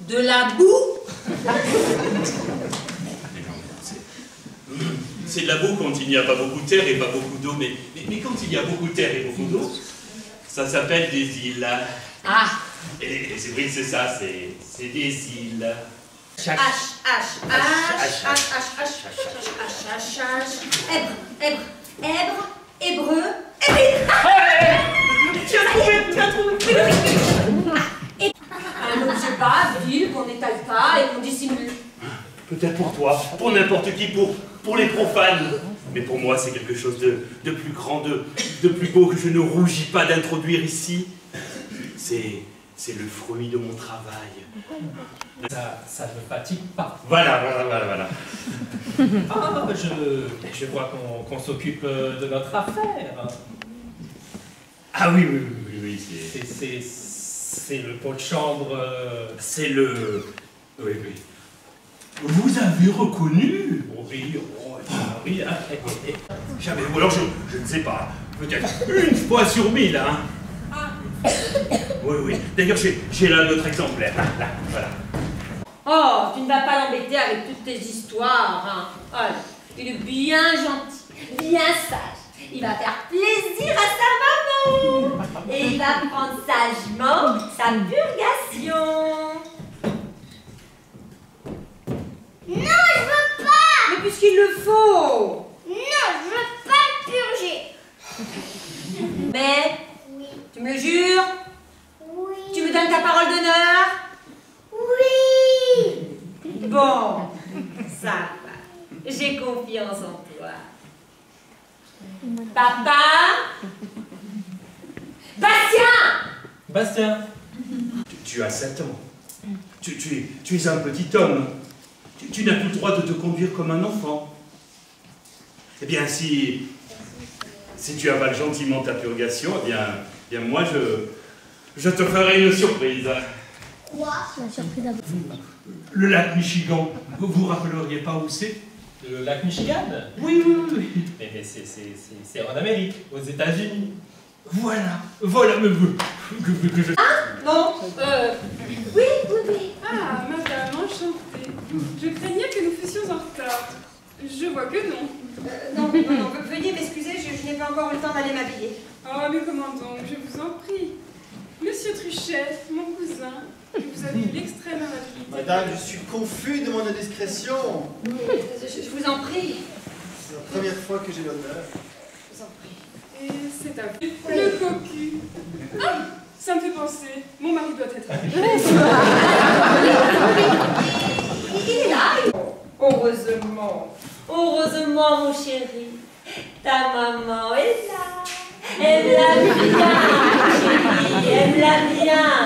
De la boue? C'est de la boue quand il n'y a pas beaucoup de terre et pas beaucoup d'eau, mais quand il y a beaucoup de terre et beaucoup d'eau, ça s'appelle des îles. Ah. Et c'est vrai, c'est ça, c'est des îles. H, hébreu, tu as trouvé. Un objet bas, ville, qu'on n'étale pas et qu'on dissimule. Peut-être pour toi, pour n'importe qui, pour les profanes. Mais pour moi, c'est quelque chose de plus grand, de plus beau que je ne rougis pas d'introduire ici. C'est le fruit de mon travail. Ça ne me fatigue pas. Voilà. Ah, je vois qu'on s'occupe de notre affaire. Ah oui, c'est le pot de chambre... C'est le... Oui. Vous avez reconnu? Oui. Jamais, ou alors je ne sais pas. Peut-être une fois sur 1000, hein. Ah. Oui. D'ailleurs, j'ai là notre exemplaire. Là, voilà. Oh, tu ne vas pas l'embêter avec toutes tes histoires, hein. Oh, il est bien gentil, bien sage. Il va faire plaisir à sa maman. Et il va prendre sagement sa purgation. Non, je veux pas! Mais puisqu'il le faut. Non, je veux pas le purger. Mais, Oui. tu me le jures? Oui. Tu me donnes ta parole d'honneur? Oui. Bon, ça va. J'ai confiance en toi. Papa? Bastien! Tu as 7 ans. Tu es un petit homme. Tu n'as plus le droit de te conduire comme un enfant. Eh bien, si tu avales gentiment ta purgation, eh bien moi, je te ferai une surprise. Quoi? La surprise d'abord. Le lac Michigan, vous vous rappelleriez pas où c'est? Le lac Michigan? Oui. Mais c'est en Amérique, aux États-Unis. Voilà, mais que je... Non, oui. Ah, madame, enchantée. Je craignais que nous fussions en retard. Je vois que non. Non, veuillez m'excuser, je n'ai pas encore eu le temps d'aller m'habiller. Oh, mais comment donc, je vous en prie. Monsieur Truchet, mon cousin, vous avez eu l'extrême amabilité. Madame, je suis confus de mon indiscrétion. Je vous en prie. C'est la première fois que j'ai l'honneur. Je vous en prie. Et c'est à vous, le cocu. Ah, ça me fait penser, mon mari doit être là. Il est là. Heureusement, mon chéri. Ta maman est là. Elle l'a bien, chérie, elle l'a bien.